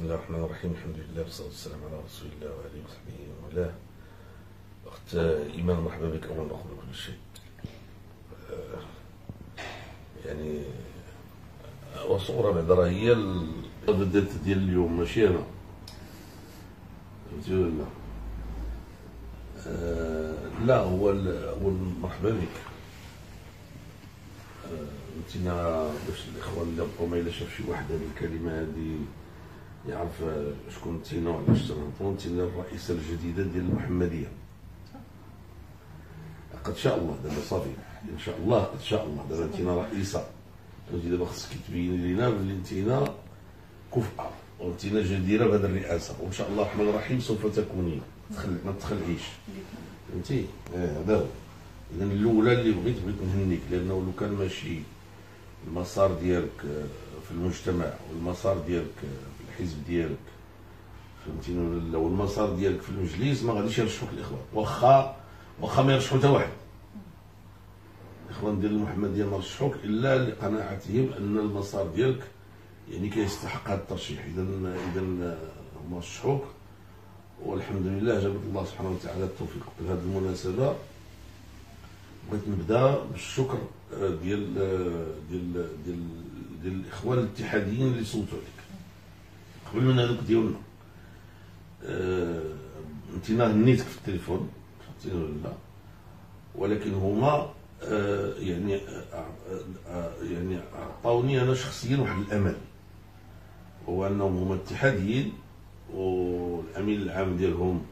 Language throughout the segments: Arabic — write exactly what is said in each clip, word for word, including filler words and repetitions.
بسم الله الرحمن الرحيم. الحمد لله والصلاة والسلام على رسول الله وآله وصحبه ومن أخت إيمان، مرحبا بك. أولا قبل كل شيء يعني وصورة بعد راه هي الغدات ديال اليوم ماشي أنا، فهمتي ولا لا؟ آه لا هو هو مرحبا بك. فهمتينا باش الإخوان اللي بقاو ما إلا شاف شي واحد هذه الكلمة هذه يعرف شكون انتينا وعلاش تنهضروا. انتينا الرئيسة الجديدة ديال المحمدية قد شاء الله. دابا صافي ان شاء الله قد شاء الله. دابا انتينا رئيسة، فهمتي؟ دابا خصك تبين لينا بلي انتينا كفءة وانتينا جديرة بهذه الرئاسة، وان شاء الله الرحمن الرحيم سوف تكونين. ما تخلعيش، فهمتي؟ اه هذا هو. اذا الاولى اللي بغيت بغيت نهنيك، لانه لو كان ماشي المسار ديالك في المجتمع والمسار ديالك في الحزب ديالك، فهمتيني ولا، والمسار ديالك في المجلس، ما غاديش يرشحوك الاخوان. واخا واخا ما يرشحوا حتى واحد، الاخوان ديال المحمديه ما رشحوك الا لقناعتهم ان المسار ديالك يعني كيستحق هذا الترشيح. اذا اذا هما رشحوك، والحمد لله جابت الله سبحانه وتعالى التوفيق. بهذه المناسبه بغيت نبدا بالشكر ديال ديال ديال ديال الاخوان الاتحاديين اللي صوتوا عليك قبل من هذوك ديالنا. أه انتينا هنيتك في التليفون، فهمتيني ولا لا؟ ولكن هما أه يعني أه أه يعني عطاوني انا شخصيا واحد الامل، هو انهم هما اتحاديين والامين العام ديالهم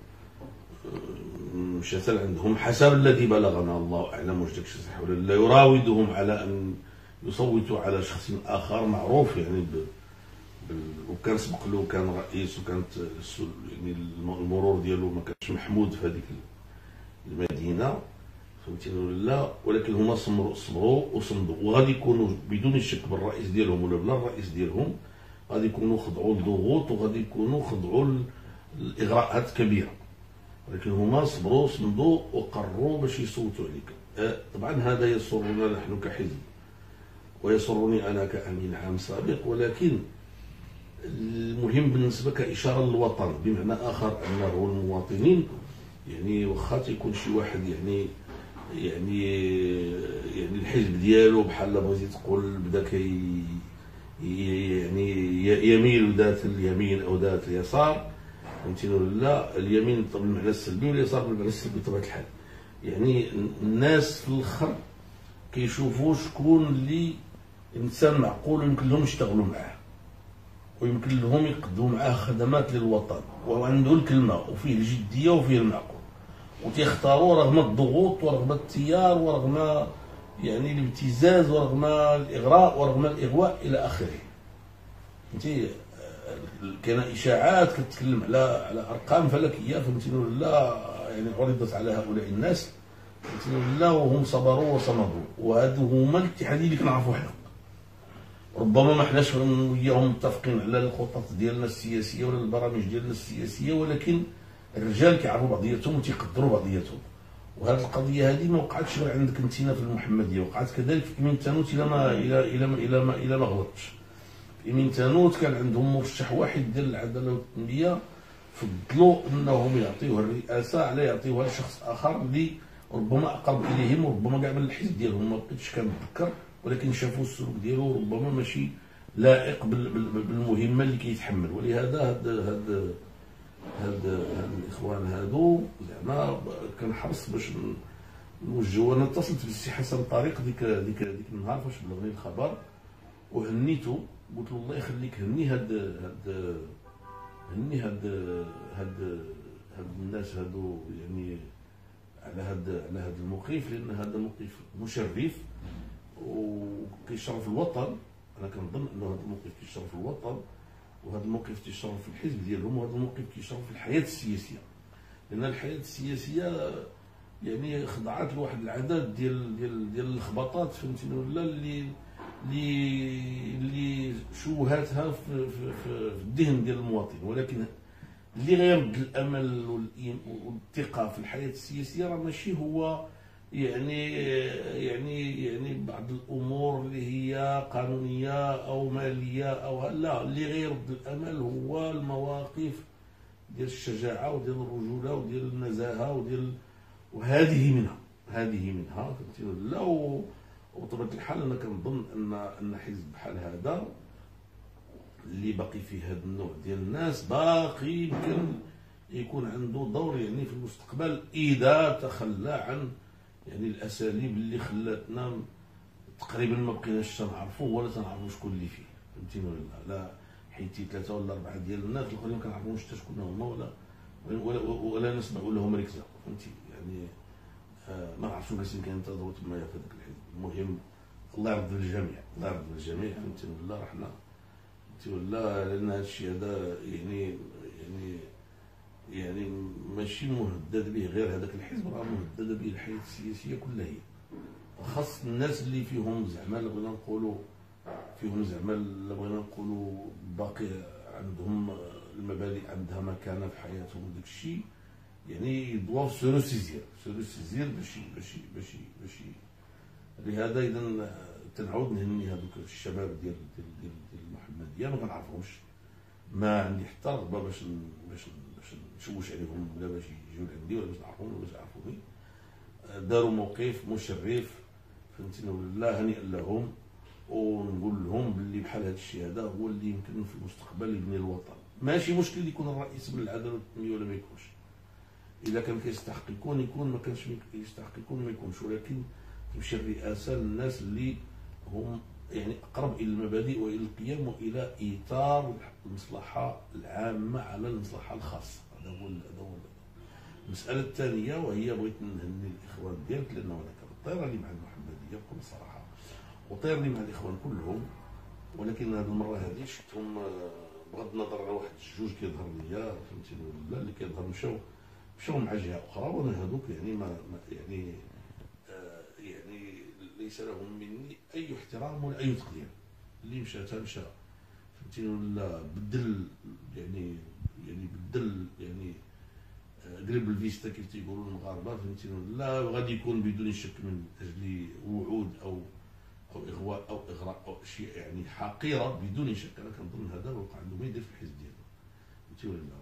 مشى عندهم حسب الذي بلغنا، الله اعلم واش داكشي صح ولا لا، يراودهم على ان يصوتوا على شخص اخر معروف يعني ب... ب... وكان سبق له كان رئيس، وكانت يعني المرور ديالو ما كانش محمود في هذيك المدينه، فهمتيني ولا لا؟ ولكن هما صبروا صبروا وصمدوا، وغادي يكونوا بدون شك بالرئيس ديالهم ولا بلا الرئيس ديالهم، غادي يكونوا خضعوا لضغوط وغادي يكونوا خضعوا لاغراءات كبيره. ولكن هما صبروا صمدوا وقرروا باش يصوتوا عليك. أه طبعا هذا يسرنا نحن كحزب ويسرني انا كامين عام سابق، ولكن المهم بالنسبه كاشاره للوطن بمعنى اخر انه المواطنين يعني واخا تيكون شي واحد يعني يعني يعني الحزب ديالو بحال بغيتي تقول بدا كي يعني يميل ذات اليمين او ذات اليسار، فهمتيني ولا لا؟ اليمين بالمعنى السلبي واليسار بالمعنى السلبي بطبيعه الحال. يعني الناس في الاخر كيشوفوا شكون اللي انسان معقول ويمكن لهم يشتغلوا معاه ويمكن لهم يقدموا معاه خدمات للوطن وعنده الكلمه وفيه الجديه وفيه المعقول، وتيختاروا رغم الضغوط ورغم التيار ورغم يعني الابتزاز ورغم الاغراء ورغم الاغواء الى اخره. فهمتي؟ كاين اشاعات كتكلم على على ارقام فلكيه، فهمتيني ولا لا؟ يعني عرضت على هؤلاء الناس، فهمتيني ولا لا؟ وهم صبروا وصمدوا، وهادو هما الاتحاديين اللي كنعرفوا حنا. ربما ما حناش وياهم متفقين على الخطط ديالنا السياسيه ولا البرامج ديالنا السياسيه، ولكن الرجال كيعرفوا بعضياتهم وتيقدروا بعضياتهم. وهذه القضيه هذه ما وقعتش غير عندك انتينا في المحمديه، وقعت كذلك في امين تانوت الى ما الى الى ما الى ما, إلى ما غلطتش. في امين تانوت كان عندهم مرشح واحد ديال العداله والتنميه، فضلوا انهم يعطيوه الرئاسه على يعطيوها لشخص اخر اللي ربما اقرب اليهم وربما كاع من الحزب ديالهم، ما بقيتش كنتذكر، ولكن شافوا السلوك ديالو ربما ماشي لائق بالمهمه اللي كيتحمل. ولهذا هاد هاد هاد هاد الاخوان هادو زعما كنحرص باش نوجهوا. انا اتصلت بالسي حسن طارق ديك ديك ديك النهار فاش بلغني الخبر وهنيته، قلت له الله يخليك هني هاد هاد هني هاد هاد هاد الناس هادو يعني على هاد على هاد الموقف، لان هذا موقف مشرف وكيشرف الوطن. انا كنظن انه هذا الموقف كيشرف الوطن، وهذا الموقف كيشرف في الحزب ديالهم، وهذا الموقف كيشرف في الحياه السياسيه، لان الحياه السياسيه يعني خضعات لواحد العدد ديال ديال ديال اللخبطات، فهمتيني ولا، اللي اللي اللي شوهاتها في, في, في, في الذهن ديال المواطن. ولكن اللي غيرد الامل والثقه في الحياه السياسيه راه ماشي هو يعني يعني يعني بعض الامور اللي هي قانونيه او ماليه او لا، اللي غيرد الامل هو المواقف ديال الشجاعه وديال الرجوله وديال النزاهه وديال، وهذه منها، هذه منها فهمتي. لا وبطبيعه الحال انا كنظن ان ان حزب بحال هذا اللي باقي فيه هذا النوع ديال الناس باقي يمكن يكون عنده دور يعني في المستقبل، اذا تخلى عن يعني الاساليب اللي خلاتنا تقريبا ما بقيناش تنعرفوا ولا تنعرفوا شكون اللي فيه، فهمتيني ولا لا. حيتي ثلاثه ولا اربعه ديال الناس الاخرين ما كنعرفوش حتى شكون هما ولا ولا, ولا نسمعوا لهم ركزه، فهمتي يعني. آه ما نعرفش واش كاين تضوت تما في هذاك الحزب. المهم الله يرضي الجميع، الله يرضي الجميع، فهمتي ولا. رحنا فهمتي ولا، لان هذا الشيء هذا يعني يعني يعني ماشي مهدد به غير هذاك الحزب، راه مهدده به الحياه السياسيه كلها. هي خاص الناس اللي فيهم زعما اللي بغينا نقولوا فيهم زعما اللي بغينا نقولوا باقي عندهم المبادئ عندها مكانه في حياتهم وداك الشيء، يعني يدوا سو ريسيزير سو ريسيزير باش باش باش باش لهذا اذا تنعاود نهني هذوك الشباب ديال ديال ديال, ديال المحمديه. ما كنعرفهمش، ما عندي حتى رغبه باش باش باش نشوش عليهم ولا باش يجيو عندي ولا باش نعرفهم ولا باش يعرفوني. داروا موقف مشرف، فهمتيني ولا، هنيئا لهم. ونقول لهم باللي بحال هذا الشيء هذا هو اللي يمكن في المستقبل يبني الوطن. ماشي مشكل يكون الرئيس من العداله والتنميه ولا ما يكونش، اذا كان كيستحق يكون يكون، ما كانش يستحق يكون ما يكونش، ولكن تمشي الرئاسه للناس اللي هم يعني اقرب الى المبادئ والى القيم والى ايثار المصلحه العامه على المصلحه الخاصه. هذا هو هذا هو المساله الثانيه، وهي بغيت نهني الاخوان ديالك لانه انا كنطير لي مع المحمديه بكل صراحه وطير لي مع الاخوان كلهم، ولكن هذه المره هذه شفتهم بغض النظر على واحد الجوج كيظهر ليا، فهمتيني ولا، اللي كيظهر مشاو مشاو مع جهه اخرى، وانا هذوك يعني ما يعني آه يعني ليس لهم مني اي احترام ولا اي تقدير. اللي مشى تا مشى، فهمتيني ولا. بدل يعني يعني بدل يعني قريب الفيستا كيف تيقولوا المغاربه، فهمتيني ولا. غادي يكون بدون شك من اجل وعود او او اغواء او اغراء او اشياء يعني حقيره بدون شك. انا كنظن هذا وقع عنده ما يدير في الحزب ديالو، فهمتي ولا.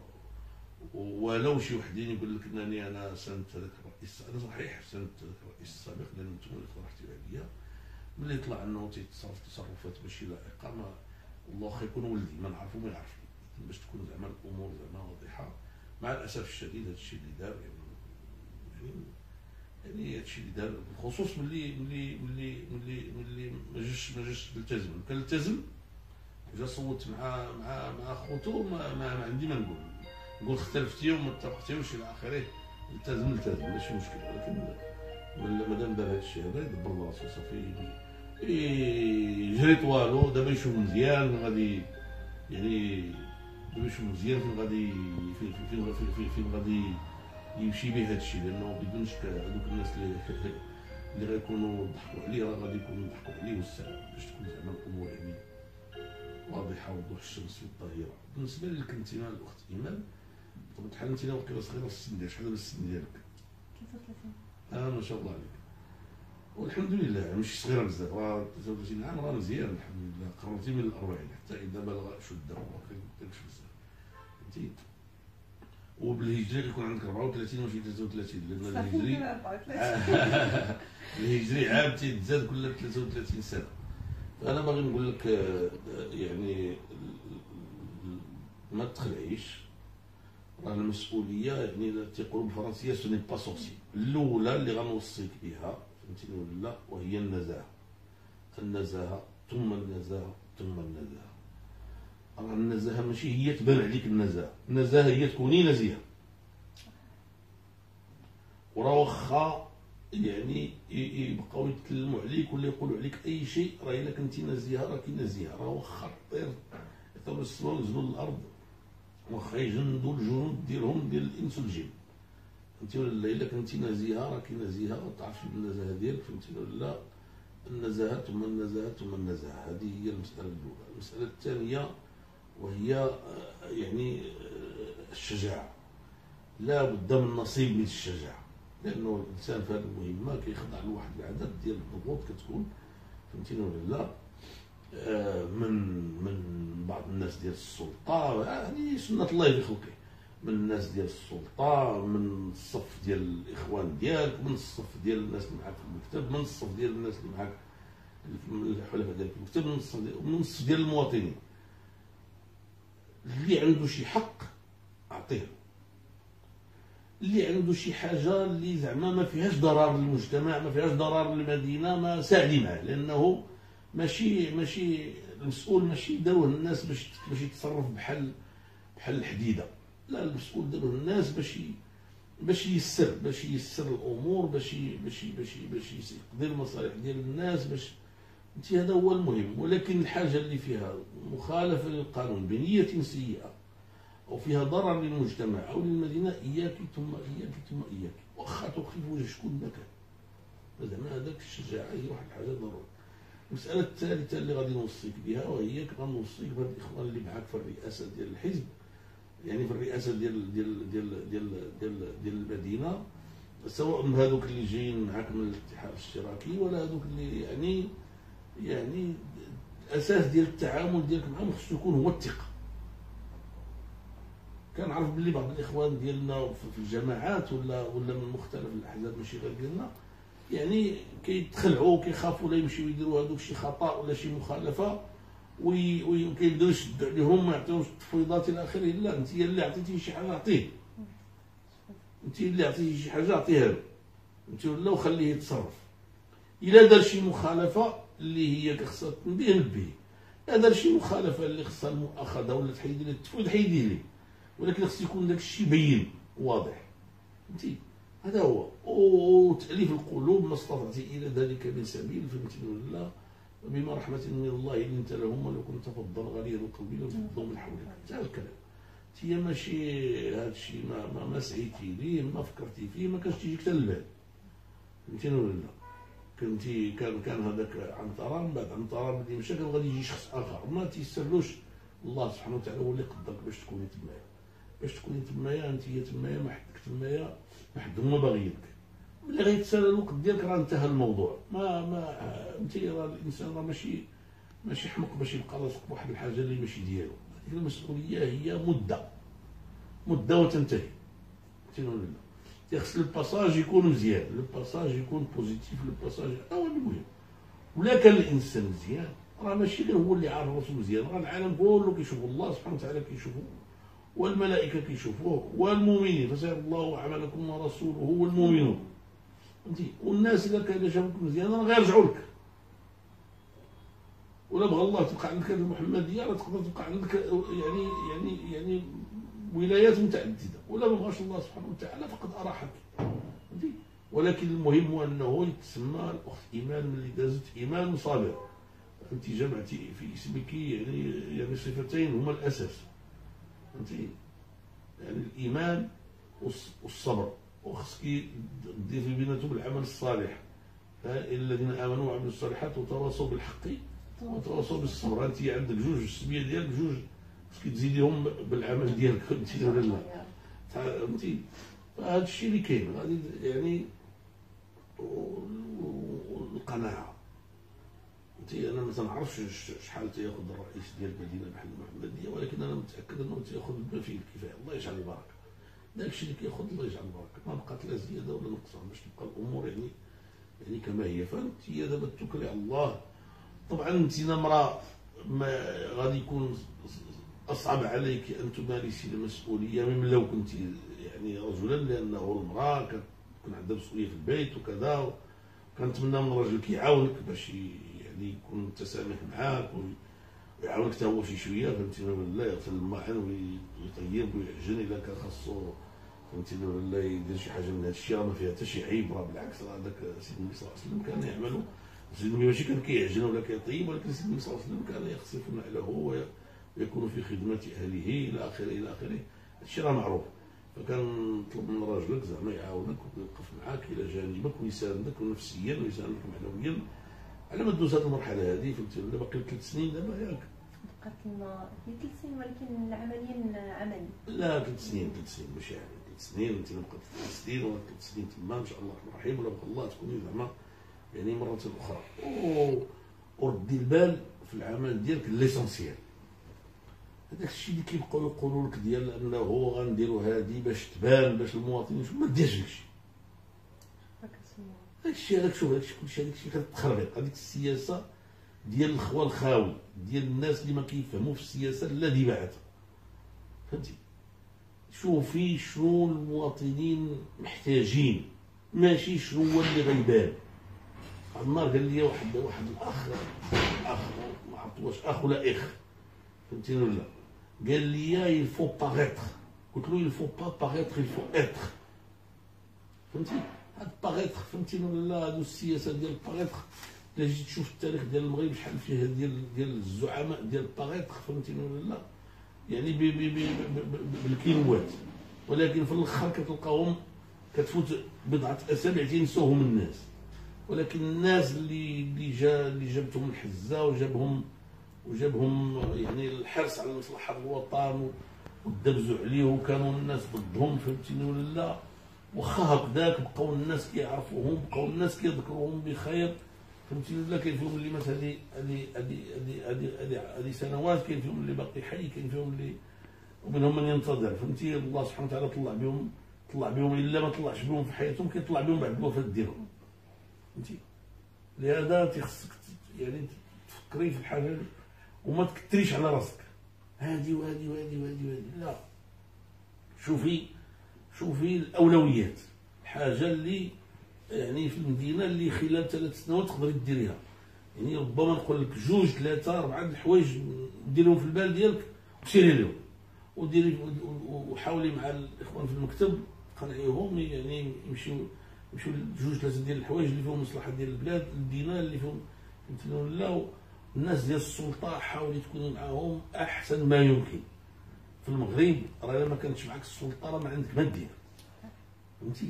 ولو شي وحدين يقول لك انني انا ساندت هذاك الرئيس، انا صحيح ساندت هذاك الرئيس السابق لان انتم اللي اقترحتوا عليا، ملي طلع انه تيتصرف تصرفات ماشي لائقه، ما والله خا يكون ولدي ما نعرفو ما يعرفني، باش تكون زعما الامور زعما واضحه. مع الاسف الشديد هذا الشيء اللي دار يعني يعني هذا الشيء اللي دار بالخصوص ملي ملي ملي ملي ملي ما جاش ما جاش التزم. كان التزم جا صوت مع مع مع خوتو، ما, ما, ما عندي ما نقول نقول اختلفتي وما اتفقتيوش الى اخره. التزم التزم ماشي مشكل، ولكن مادام دار هذا الشيء هذا يدبر راسو صافي يجري طوالو. دابا يشوف مزيان غادي يعني دابا يشوف مزيان فين غادي فين فين فين, فين غادي يمشي به هذا الشيء، لانه بدون شك هذوك الناس اللي اللي غيكونوا ضحكوا عليه راه غادي يكونوا يضحكوا عليه والسلام، باش تكون زعما الامور يعني واضحه وضوح الشمس والظهيره. بالنسبه لك انت الاخت ايمان، بطبيعه الحال انت واقيلا صغيره في السن ديالك، شحال هو السن ديالك؟ ثلاثة وثلاثين. اه ما شاء الله عليك، والحمد لله ماشي صغيره بزاف، راه ثلاثة وثلاثين عام راه مزيان الحمد لله، قربتي من الأربعين حتى اذا بلغ اشده ما كيديرش بزاف، فهمتي. وبالهجري يكون عندك أربعة وثلاثين ماشي ثلاثة وثلاثين، لان الهجري الهجري عام تيتزاد كل ثلاثة وثلاثين سنه. فانا باغي نقول لك يعني ما تخلعيش، راه المسؤوليه يعني تيقولوا بالفرنسيه سو ني با سورسي. الاولى اللي غنوصيك بها فهمتيني ولا، وهي النزاهه. النزاهه ثم النزاهه ثم النزاهه. راه النزاهه ماشي هي تبان عليك النزاهه، النزاهه هي تكوني نزيهه. وراه واخا يعني يبقاو يتكلموا عليك ولا يقولوا عليك اي شيء، راه الا كنتي نزيهه راكي نزيهه. راه واخا طير يطيروا السماء وينزلوا للارض، واخا يجندوا الجنود ديالهم ديال الانس والجن، فهمتي ولا. الا كنتي نزيهه راكي نزيهه وتعرفي بالنزاهه ديالك، فهمتي ولا. النزاهه ثم النزاهه ثم النزاهه، هذه هي المساله الاولى. المساله الثانيه وهي يعني الشجاعه. لا بد من نصيب من الشجاعه، لانه الانسان في هذه المهمه كيخضع لواحد العدد ديال الضغوط كتكون، فهمتيني ولا لا؟ آه من من بعض الناس ديال السلطه، يعني سنه الله في خلقه، من الناس ديال السلطه، من الصف ديال الاخوان ديالك، من الصف ديال الناس اللي معاك في المكتب، من الصف ديال الناس اللي معاك الحلفاء ديالك في المكتب، من الصف ديال من الصف ديال المواطنين. اللي عنده شي حق اعطيه، اللي عنده شي حاجه اللي زعما ما فيهاش ضرر للمجتمع، ما فيهاش ضرر للمدينه، ما ساعدي معاه، لانه ماشي ماشي المسؤول ماشي داروه الناس باش باش يتصرف بحال بحال الحديده، لا، المسؤول داروه الناس باش باش ييسر باش ييسر الامور، باش باش باش باش يقضي المصالح ديال الناس، باش انت هذا هو المهم. ولكن الحاجه اللي فيها مخالفه للقانون بنيه سيئه او فيها ضرر للمجتمع او للمدينه، اياك ثم اياك ثم اياك، واخا توقف وجه شكون ما كان. زعما هذاك الشجاعه هي واحد الحاجه ضروريه. المساله الثالثه اللي غادي نوصيك بها، وهي غنوصيك بهاد الاخوان اللي معاك في الرئاسه ديال الحزب، يعني في الرئاسه ديال ديال ديال ديال ديال, ديال المدينه، سواء من هذوك اللي جايين معاك من الاتحاد الاشتراكي ولا هذوك اللي يعني يعني الاساس ديال التعامل ديالك معاهم خصو يكون هو الثقه. كنعرف باللي بعض الاخوان ديالنا في الجماعات ولا ولا من مختلف الاحزاب ماشي غير ديالنا، يعني كيتخلعوا كيخافوا لا يمشيو يديروا هذوك شي خطا ولا شي مخالفه، وكيبداو يشدوا عليهم ما يعطيوش التفويضات الى اخره. لا، انت اللي عطيتيه شي حاجه عطيه، انت اللي عطيتيه شي حاجه عطيها له، انت ولا وخليه يتصرف. الا دار شي مخالفه اللي هي خصها تنبيه نبيه، الا دار شي مخالفه اللي خصها المؤاخذه ولا تحيدي ليه التفويض حيدي ليه، ولكن خص يكون داك الشيء بين واضح، فهمتي؟ هذا هو. وتأليف القلوب ما استطعت الى ذلك من سبيل، فهمتني ولا؟ بما رحمة من الله لنت لهم ولو كنت فظا غليظ القلب لانفضوا من حولك. هذا الكلام. انت ماشي هذا الشيء ما ما, ما سعيتي ليه، ما فكرتي فيه، ما كانش تيجيك حتى البال، فهمتني ولا؟ كنتي كان كان هذاك عنترة، من بعد عنترة بدي مشى، كان غادي يجي شخص اخر ما تيسرلوش، الله سبحانه وتعالى هو اللي قدرك باش تكوني تمايا، باش تكوني تمايا، انت هي تمايا، ما حدك تمايا، ما حد هما باغيينك. ملي غيتسالى الوقت ديالك راه انتهى الموضوع. ما ما انت راه الانسان راه ماشي ماشي حمق باش يبقى لاصق بواحد الحاجه اللي ماشي ديالو. هذيك المسؤوليه هي مده مده وتنتهي، فهمتيني ولا لا؟ خص الباساج يكون مزيان، الباساج يكون بوزيتيف، الباساج هذا هو المهم. ولا كان الانسان مزيان راه ماشي غير هو اللي عارف راسو مزيان، راه العالم كله كيشوف، الله سبحانه وتعالى كيشوفه، والملائكه كيشوفوه، والمؤمنين فسيرى الله عملكم ورسوله والمؤمنون، فهمتي؟ والناس اذا كان شافوك مزيان راه غيرجعوا لك. ولا بغى الله تبقى عندك هذه المحمديه راه تقدر تبقى عندك يعني يعني يعني ولايات متعدده، ولا ما بغاش الله سبحانه وتعالى فقد اراحك، فهمتي؟ ولكن المهم هو انه يتسمى الاخت ايمان ملي دازت ايمان وصابر. انت جمعتي في اسمك يعني يعني صفتين هما الاساس، فهمتي؟ يعني الايمان والصبر، وخصك دير في بيناتهم العمل الصالح. الذين امنوا وعملوا الصالحات وتواصوا بالحق وتواصوا بالصبر. انت عندك جوج السميه ديالك جوج، خصك تزيديهم بالعمل ديالك، فهمتي ولا لا؟ فهمتي؟ فهذا الشيء اللي كاين غادي يعني. والقناعه، فهمتي؟ انا ما تنعرفش شحال تياخذ الرئيس ديال المدينه بحال المحمديه، ولكن انا متاكد انه تياخذ بما فيه الكفايه، الله يجعل البركه. داك الشيء اللي كياخذ الله يجعل البركه، ما بقات لا زياده ولا نقصان، باش تبقى الامور يعني يعني كما هي. فانت دابا توكلي على الله. طبعا انت نمره ما غادي يكون اصعب عليك ان تمارسي المسؤوليه مما لو كنت يعني رجلا، لانه المراه كتكون عندها مسؤوليه في البيت وكذا. كنتمنى من الرجل كيعاونك باش يعني يكون متسامح معاك ويعاونك حتى هو شي شويه، فهمتيني ولا لا؟ يغسل الماعن ويطيب ويعجن الا كان خاصو، فهمتيني ولا لا؟ يدير شي حاجه من هذا الشيء، راه ما فيها حتى شي عيب، راه بالعكس. راه هذاك سيدنا النبي صلى الله عليه وسلم كان يعمل، سيدنا النبي ماشي كان كيعجن ولا كيطيب، ولكن سيدنا النبي صلى الله عليه وسلم كان يخصف نعله ويكون في خدمه اهله الى اخره الى اخره. هادشي راه معروف. فكان نطلب من راجلك زعما يعاونك ويوقف معاك الى جانبك ويساندك نفسيا ويساندك معنويا على ما دوز هذه المرحله هذه، فهمتي ولا؟ باقي ثلاث سنين دابا ياك؟ بقات لنا هي ثلاث سنين، ولكن عمليا عملي. لا ثلاث سنين ثلاث سنين ماشي يعني ثلاث سنين انت بقى ثلاث سنين ولا ثلاث سنين تما ان شاء الله الرحمن الرحيم، ولا بقى الله تكوني زعما يعني مره اخرى. وردي البال في العمل ديالك ليسونسيال. هذاك الشيء اللي كيبقاو يقولوا لك ديال انه غنديروا هذه باش تبان باش المواطنين يشوفوا، ما ديرش داكشي. هادشي هذاك شوف هادشي كلشي هذاك الشيء كتخربيق. هذيك السياسه ديال الخوا الخاوي ديال الناس اللي ما كيفهموا في السياسه لا دي بعتها. فهمتي؟ شوفي شنو المواطنين محتاجين ماشي شنو هو اللي غيبان. واحد النهار قال لي واحد واحد الاخ اخ ما عرفت واش اخ ولا اخ، فهمتيني ولا؟ قال لي il faut paraître. قلت له il faut pas paraître il faut être. فهمتي؟ هاد باغيتخ فهمتيني ولا لا؟ هادو السياسه ديال باغيتخ الا جيت تشوف التاريخ ديال المغرب شحال فيه ديال ديال الزعماء ديال باغيتخ فهمتيني ولا لا؟ يعني بي بي بي بالكيلوات، ولكن في الاخر كتلقاهم كتفوت بضعه اسابيع تينسوهم الناس. ولكن الناس اللي اللي جا اللي جابتهم الحزه وجابهم وجابهم يعني الحرص على مصلحه الوطن ودبزوا عليه وكانوا الناس ضدهم فهمتيني ولا لا؟ واخا هكذاك بقاو الناس كيعرفوهم، بقاو الناس كيذكروهم بخير فهمتيني ولا؟ كاين فيهم اللي مات هذه هذه هذه هذه هذه هذه سنوات، كاين فيهم اللي باقي حي، كاين فيهم اللي ومنهم من ينتظر فهمتي. الله سبحانه وتعالى طلع بهم طلع بهم الا ما طلعش بهم في حياتهم كيطلع بهم بعد الوفاه ديالهم فهمتي. لهذا تيخصك يعني تفكري في الحاجه وما تكتريش على راسك هادي وهادي وهادي وهادي وهادي، لا. شوفي شوفي الاولويات، الحاجه اللي يعني في المدينه اللي خلال ثلاث سنوات تقدري ديريها. يعني ربما نقول لك جوج ثلاثه اربعه د الحوايج ديرهم في البال ديالك وسيري لهم وديري وحاولي مع الاخوان في المكتب تقنعيهم يعني يمشيو يمشيو جوج ثلاثه ديال الحوايج اللي فيهم مصلحه ديال البلاد، المدينه اللي فيهم فهمتيني ولا؟ الناس ديال السلطه حاولي تكوني معاهم احسن ما يمكن. في المغرب راه الا ما كانتش معاك السلطه راه ما عندك ما دير فهمتي.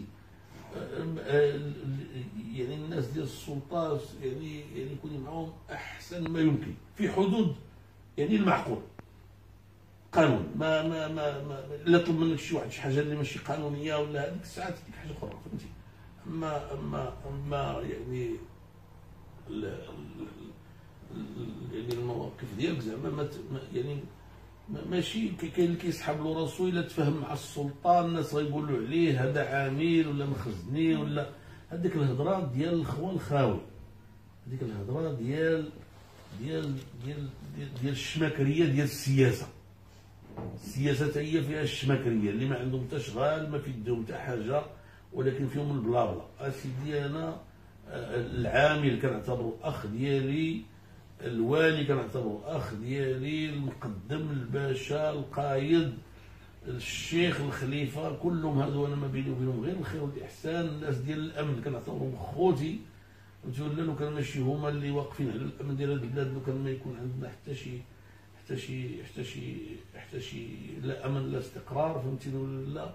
يعني الناس ديال السلطه يعني يعني كوني معاهم احسن ما يمكن في حدود يعني المعقول. قانون ما ما ما, ما الا طلب منك شي واحد شي حاجه اللي ماشي قانونيه ولا هذيك الساعات ديك حاجه اخرى فهمتي. اما اما اما يعني ال يعني المواقف ديالك زعما ما يعني ماشي كاين اللي كيسحب له راسو الا تفاهم مع السلطان الناس غيقولوا عليه هذا عامل ولا مخزني ولا هذيك الهضره ديال الخوان الخاوي، هذيك الهضره ديال ديال ديال ديال الشماكريه ديال السياسه. السياسه حتى هي فيها الشماكريه اللي ما عندهم حتى شغال ما في يدهم حتى حاجه ولكن فيهم البلابلا. اسيدي انا العامل كنعتبره اخ ديالي، الوالي كنعتبره اخ ديالي، المقدم الباشا القايد الشيخ الخليفه كلهم هادو انا ما بيني وبينهم غير الخير والاحسان. الناس ديال الامن كنعتبرهم خوتي فهمتي ولا؟ لو كان ماشي هما اللي واقفين على الامن ديال هاد البلاد لو كان ما يكون عندنا حتى شي حتى شي حتى شي حتى شي لا امن لا استقرار فهمتي ولا لا؟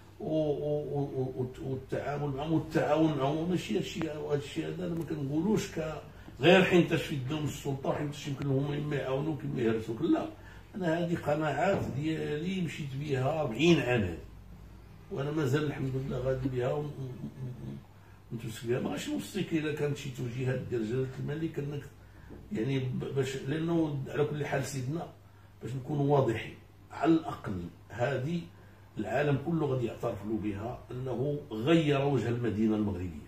والتعامل معهم والتعاون معهم ماشي هادشي هادشي هذا ما كنقولوش ك غير حين تشفي يدهم السلطه وحين يمكن هما اما يعاونوك اما يهرسوك، لا. انا هذه قناعات ديالي مشيت بها أربعين عام هذه وانا مازال الحمد لله غادي بها ونتمسك بها. ما غاش نوصيك الا كانت شي توجيهات ديال جلاله الملك انك يعني باش لانه على كل حال سيدنا باش نكونوا واضحين على الاقل هذه العالم كله غادي يعترف له بها انه غير وجه المدينه المغربيه.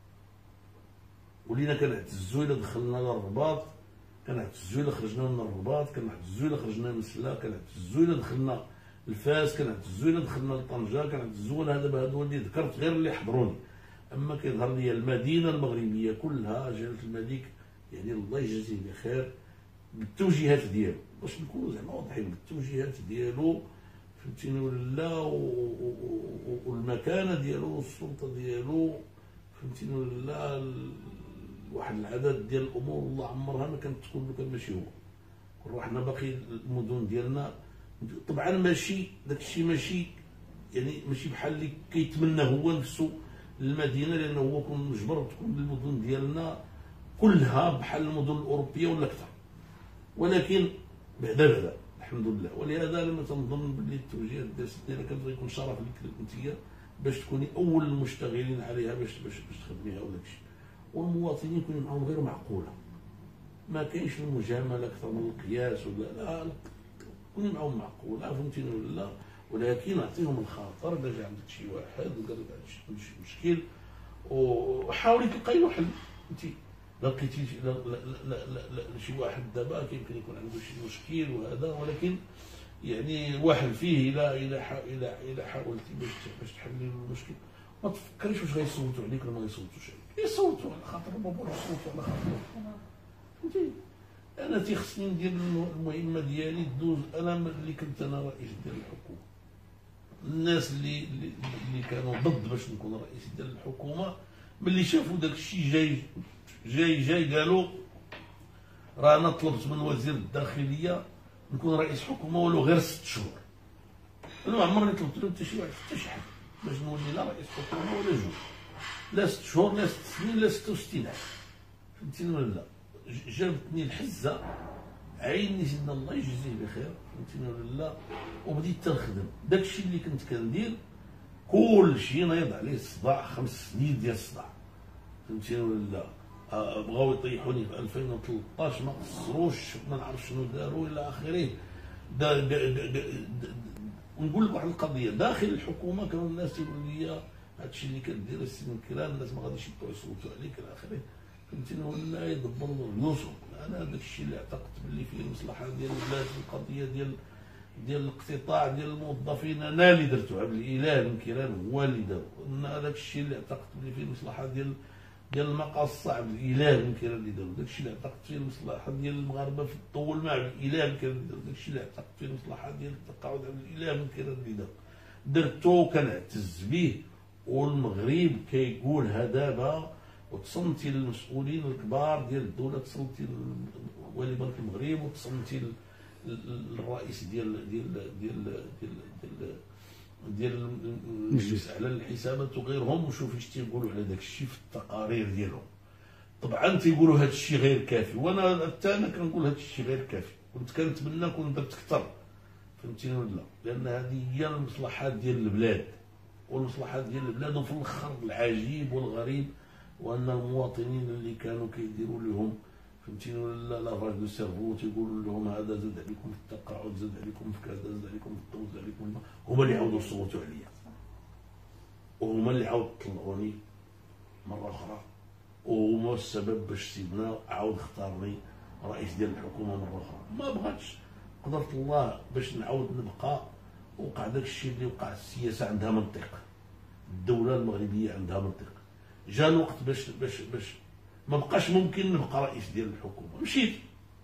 ولينا كنعتزوا الا دخلنا للرباط، كنعتزوا الا خرجنا من الرباط، كنعتزوا الا خرجنا من سلا، كنعتزوا الا دخلنا لفاس، كنعتزوا الا دخلنا لطنجه، كنعتزوا انا دابا هادو اللي ذكرت غير اللي حضروني. اما كيظهر لي المدينه المغربيه كلها جلاله الملك يعني الله يجازيه بخير بالتوجيهات ديالو، باش نكونوا زعما واضحين بالتوجيهات ديالو فهمتيني ولا لا؟ والمكانه ديالو والسلطه ديالو فهمتيني ولا لا؟ واحد العدد ديال الامور الله عمرها ما كانت تكون لو كان ماشي هو. كون حنا باقي المدن ديالنا طبعا ماشي داك الشيء ماشي يعني ماشي بحال اللي كيتمنى هو نفسه المدينه، لانه هو كون مجبر تكون المدن ديالنا كلها بحال المدن الاوروبيه ولا اكثر، ولكن بعدا بعدا الحمد لله. ولهذا لما تنظن باللي التوجيهات ديالك كتبغي يكون شرف لك انت باش تكوني اول المشتغلين عليها باش باش باش تخدميها وداك الشيء. والمواطنين يكونوا معاهم غير معقوله، ما كاينش المجامله اكثر من القياس ولا لا لا، كوني معاهم معقوله فهمتيني ولا لا. ولكن اعطيهم الخاطر الا جا عندك شي واحد وقال لك عندك شي مشكل وحاولي تلقاي له حل. انت لقيتي لا لا لا لا لا شي واحد دابا يمكن يكون عنده شي مشكل وهذا، ولكن يعني واحد فيه الى الى الى الى حاولتي باش باش تحلي المشكل ما تفكريش واش غيصوتوا عليك ولا ما غيصوتوش عليك. يصوتوا على خاطر بابا يصوتوا على خاطر فهمتي. انا تيخصني ندير المهمه ديالي دوز. انا اللي كنت انا رئيس ديال الحكومه، الناس اللي اللي كانوا ضد باش نكون رئيس ديال الحكومه ملي شافوا داك الشيء جاي جاي جاي قالوا راه انا طلبت من وزير الداخليه نكون رئيس حكومه ولو غير ست شهور. انا ما عمرني طلبت له حتى شي واحد حتى شي حاجه باش نولي لا رئيس حكومه ولا جوج، لا ست شهور لا ست سنين لا ستة وستين عام فهمتيني ولا لا. جابتني الحزه عيني سيدنا الله يجزيه بخير فهمتيني ولا لا. وبديت تنخدم داك الشيء اللي كنت كندير كل شيء نايض عليه الصداع، خمس سنين ديال الصداع فهمتيني ولا لا. بغاو يطيحوني في ألفين وثلاثطاش ما قصروش ما نعرف شنو داروا الى اخره. ونقول لك واحد القضيه داخل الحكومه كانوا الناس يقولوا لي هادشي اللي كدير السي من كلام الناس ما غاديش يبقاو يصوتوا عليك الى اخره فهمتيني ولا يدبروا رؤوسهم. انا هذاك الشيء اللي اعتقدت باللي فيه المصلحه ديال البلاد القضيه ديال ديال الاقتطاع ديال الموظفين انا اللي درتو بالاله من كيران هو اللي دارو. هذاك الشيء اللي اعتقدت باللي فيه المصلحه ديال ديال المقاص الصعب الاله من كيران اللي دارو. داك الشيء اللي اعتقدت فيه المصلحه ديال المغاربه في الطول مع الاله من كيران اللي دارو. داك الشيء اللي اعتقدت فيه المصلحه ديال التقاعد على الاله من كيران اللي دارو. درتو وكنعتز به. والمغرب كيقول ها دابا وتصنتي للمسؤولين الكبار ديال الدوله، تصنتي ولي بنك المغرب وتصنتي الرئيس ديال ديال ديال ديال ديال المجلس على الحسابات وغيرهم، وشوفي اش تيقولوا على داك الشيء في التقارير ديالهم. طبعا تيقولوا هذا الشيء غير كافي، وانا حتى انا كنقول هذا الشيء غير كافي، كنت كنتمنى كون درت اكثر فهمتيني ولا لا، لان هذه هي المصلحات ديال البلاد والمصلحات ديال البلاد. وفي الاخر العجيب والغريب وان المواطنين اللي كانوا كيديروا لهم فهمتيني ولا لا لافاج دو سيرفو تيقولوا لهم هذا زاد عليكم في التقاعد زاد عليكم في كذا زاد عليكم في الضوء زاد عليكم، هما اللي عاودوا صوتوا عليا وهما اللي عاود طلعوني مره اخرى، وهما السبب باش سيدنا عاود اختارني رئيس ديال الحكومه مره اخرى. ما بغاتش قدرت الله باش نعاود نبقى. وقع داك الشيء اللي وقع. السياسه عندها منطق، الدوله المغربيه عندها منطق. جا الوقت باش باش باش ما بقاش ممكن نبقى رئيس ديال الحكومه. مشيت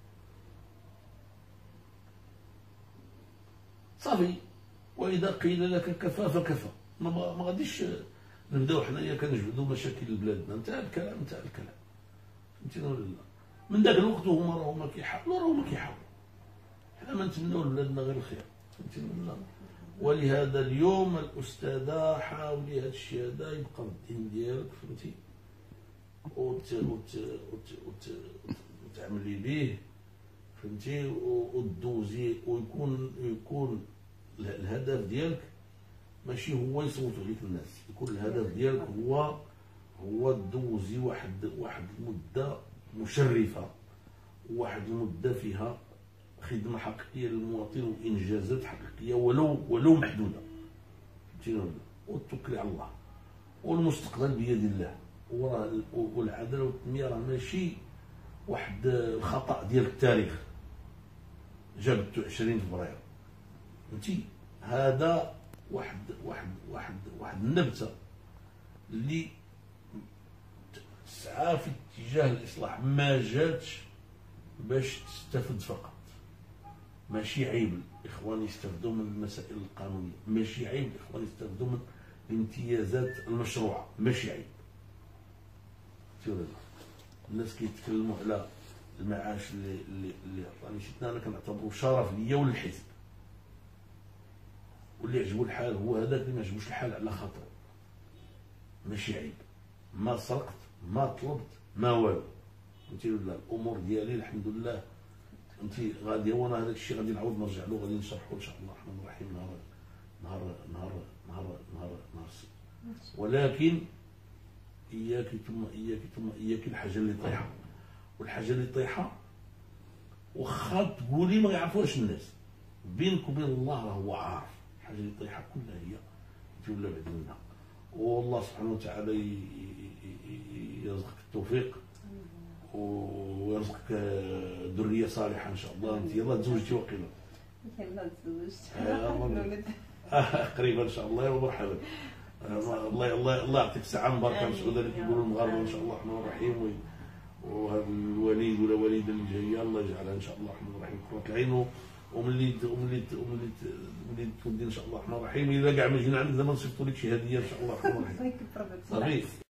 صافي. واذا قيل لك كفى فكفى. ما ما غاديش نبداو حنايا كنجبدوا مشاكل بلادنا. انتهى الكلام انتهى الكلام فهمتيني ولا لا. من ذاك الوقت هما راهما كيحاولوا راهما كيحاولوا. حنا ما نتمناو لبلادنا غير الخير فهمتيني ولا لا. ولهذا اليوم الاستاذه حاولي هذا الشيء هذا يبقى الدين ديالك فهمتي وت وت وت وتعملي به فهمتي وتدوزي ويكون يكون الهدف ديالك ماشي هو يصوتوا عليك الناس، يكون الهدف ديالك هو هو تدوزي واحد واحد المده مشرفه، واحد المده فيها خدمه حقيقيه للمواطن وانجازات حقيقيه ولو ولو محدوده فهمتيني ولا، وتوكلي على الله والمستقبل بيد الله. والعداله والتنميه راه ماشي واحد الخطا ديال التاريخ جابته عشرين فبراير فهمتي. هذا واحد واحد واحد واحد النبته اللي تسعى في اتجاه الاصلاح، ما جاتش باش تستفد فقط. ماشي عيب الاخوان يستفدوا من المسائل القانونيه، ماشي عيب الاخوان يستفدوا من الامتيازات المشروعه، ماشي عيب. الناس كيتكلموا على المعاش اللي اللي اللي عطاني شتنا، انا كنعتبره شرف ليا وللحزب، واللي عجبو الحال هو هذاك، اللي ما عجبوش الحال على خاطره. ماشي عيب، ما سرقت ما طلبت ما والو فهمتي ولا. الامور ديالي الحمد لله انت غادي وانا هذاك الشيء غادي نعاود نرجع له، غادي نشرحه ان شاء الله الرحمن الرحيم نهار نهار نهار نهار نهار نهار السبت. ولكن اياك ثم اياك ثم اياك الحاجه اللي طايحه، والحاجه اللي طايحه واخا تقولي ما يعرفوهاش الناس، بينك وبين الله راه هو عارف الحاجه اللي طايحه كلها هي انت ولا بعد منها. والله سبحانه وتعالى يرزقك التوفيق ويرزقك ذريه صالحه ان شاء الله. انت يلاه تزوجتي وقيلا؟ يلاه تزوجت قريبا ان شاء الله ومرحبا. الله الله الله يعطيك الساعه مباركه مسعوده اللي كيقولوا المغاربه ان شاء الله الرحمن الرحيم. وهذا الوليد ولا والده اللي جايه الله يجعلها ان شاء الله الرحمن الرحيم قرة العين. وملي وملي وملي وملي تولدي ان شاء الله الرحمن الرحيم اذا كاع ما جينا عندك دابا نصيفطوا لك شي هديه ان شاء الله الرحمن الرحيم. صافي.